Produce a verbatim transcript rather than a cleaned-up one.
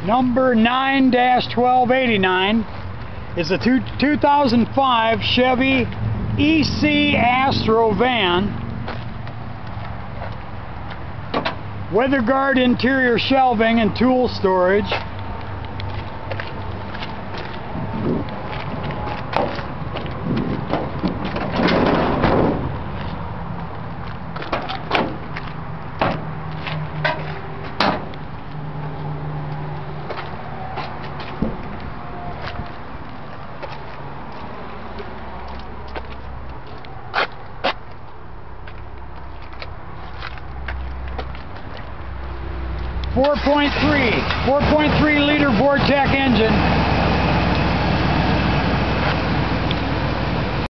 Number nine twelve eighty-nine is a two, two thousand five Chevy E C Astro van. Weather guard interior shelving and tool storage. four point three liter Vortec engine.